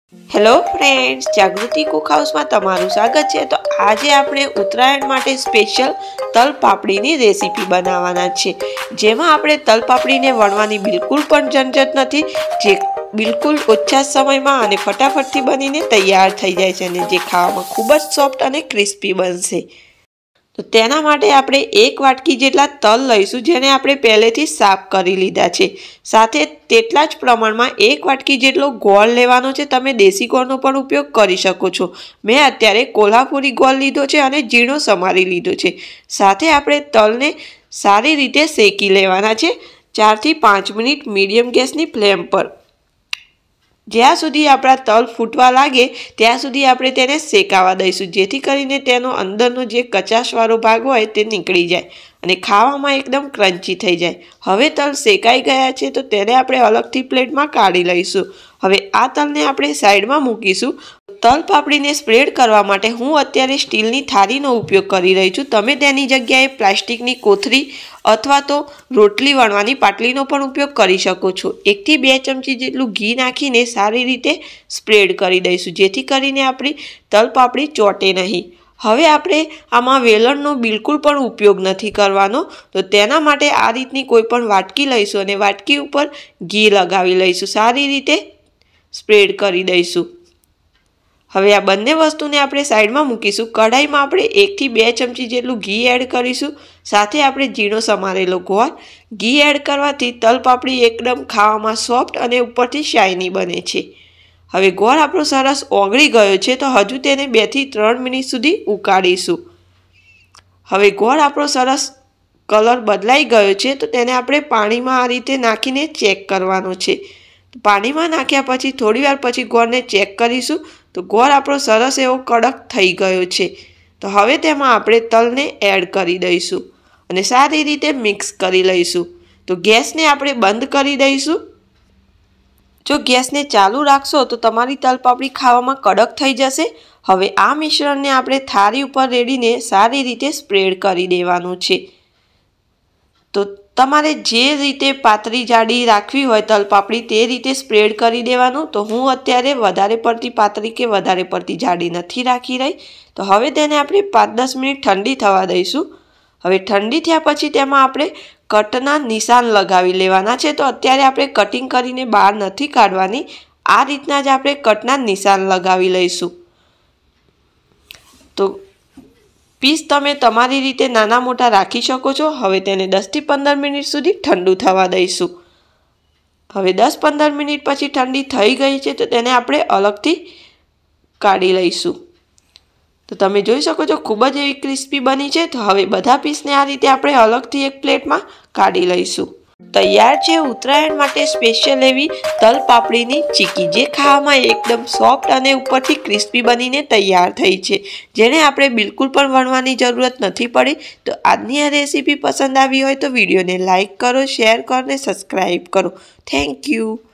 Hello friends, Jagruti cook house में तमारू स्वागत है। तो आज आपणे उत्तरायण माटे स्पेशल तल पापड़ी नी रेसिपी बनावाना छे, जेमां आपणे तल पापड़ी ने वणवानी बिल्कुल पण झंझट नथी, जे बिल्कुल ओछा समय में अने फटाफट थी बनीने तैयार थई जाय छे अने जे खावामां खूब ज सॉफ्ट अने क्रिस्पी बनशे। तो तेना माटे आपणे एक वाटकी जेटला तल लईशुं, जेने आपणे पहेलेथी साफ करी लीधा छे। साथे तेटला ज प्रमाणमां एक वाटकी जेटलो गोळ लेवानो छे। तमे देशी गोळनो पण उपयोग करी शको छो। मैं अत्यारे कोल्हापुरी गोळ लीधो छे अने झीणो समारी लीधो छे। साथे आपणे तलने सारी रीते शेकी लेवाना छे 4 થી 5 मिनिट मीडियम गैसनी फ्लेम पर। ज्यां सुधी आपणा तल फूटवा लागे त्यां सुधी आपणे तेने शेकावा दईशुं, जेथी करीने तेनो अंदरनो जे कचाशवाळो भाग होय ते निकળી जाय अने खावामां एकदम क्रंची थई जाय। हवे तल शेकाई गया छे तो तेने आपणे अलगथी प्लेटमां काढी लईशुं। हवे आ तलने आपणे साइडमां मूकीशुं। तल पापड़ीने स्प्रेड करवा माटे हूँ अत्यारे स्टीलनी थाळीनो उपयोग करी रही छुं। तमे तेनी जग्याए प्लास्टिकनी कोथरी अथवा तो रोटली वणवानी पाटलीनो पण उपयोग करी शको छो। 1 થી 2 चमची जेटલું घी नाखीने सारी रीते स्प्रेड करी दईशुं, जेथी करीने आपणी तल पापड़ी ચોટે नहीं। हवे आपणे आमां वेलणनो बिल्कुल पण उपयोग नहीं करवानो। तो तेना माटे आ रीतनी कोईपण वाटकी लईशुं अने वाटकी उपर घी लगावी लईशुं, सारी रीते स्प्रेड करी दईशुं। हवे आ बंने वस्तुने आपणे साइडमां मूकीशुं। कढ़ाईमां आपणे 1 થી 2 चमची जेटલું घी एड करीशुं। साथे आपणे झीणो समारेलो गोळ। घी एड करवाथी तल पापड़ी एकदम खावामां सॉफ्ट अने उपरथी शाइनी बने छे। हवे गोळ आपणो सरस ओगળી गयो छे, तो हजू तेने 2 થી 3 मिनिट सुधी उकाळीशुं। हवे गोळ आपणो सरस कलर बदलाई गयो छे, तो तेने आपणे पाणीमां आ रीते नाखीने चेक करवानो छे। पाणीमां नाख्या पछी थोड़ीवार पछी गोळने चेक करीशुं, तो गोळ आपणो सरस एवो कड़क थई गयो छे। तो हवे तेमां आपणे तलने एड करी दईशुं अने सारी रीते मिक्स करी लईशुं। तो गैसने आपणे बंध करी दईशुं। जो गैसने चालू राखशो तो तमारी तल पापड़ी खावामां कड़क थई जशे। हवे आ मिश्रणने आपणे थाळी उपर रेડીને सारी रीते स्प्रेड करी देवानुं छे। तो तमारे जे रीते पातળી जाडी राखवी होय तल पापड़ी ते रीते स्प्रेड करी देवानुं। तो हूँ अत्यारे वधारे पड़ती पातળી के वधारे पड़ती जाडी नथी राखी रही। तो हवे तेने आपणे 5-10 मिनिट ठंडी थवा दईशुं। हवे ठंडी थया पछी तेमां आपणे कटना निशान लगावी लेवाना छे। तो अत्यारे आपणे कटिंग करीने बहार नथी काढवानी, आ रीतना ज आपणे कटना निशान लगावी लईशुं। तो पीस तमे तमारी रीते नाना मोटा राखी शको छो। हवे तेने 10 થી 15 मिनिट सुधी ठंडू थवा दईशुं। हवे 10-15 मिनिट पछी ठंडी थई गई छे, तो तेने आपणे अलगथी काढी लईशुं। तो तमे जोई शको छो खूब ज एवी क्रिस्पी बनी छे। तो हवे बधा पीसने आ रीते आपणे अलगथी एक प्लेटमां काढी लईशुं। तैयार छे उत्तरायण माटे स्पेशल एवी तल पापड़ीनी चीकी, जे खावामां एकदम सॉफ्ट अने उपरथी क्रिस्पी बनीने तैयार थई छे, जेने आपणे बिल्कुल पण वणवानी जरूरत नथी पड़ी। तो आजनी आ रेसिपी पसंद आवी होय तो विडियोने लाइक करो, शेर करो ने सब्सक्राइब करो। Thank you.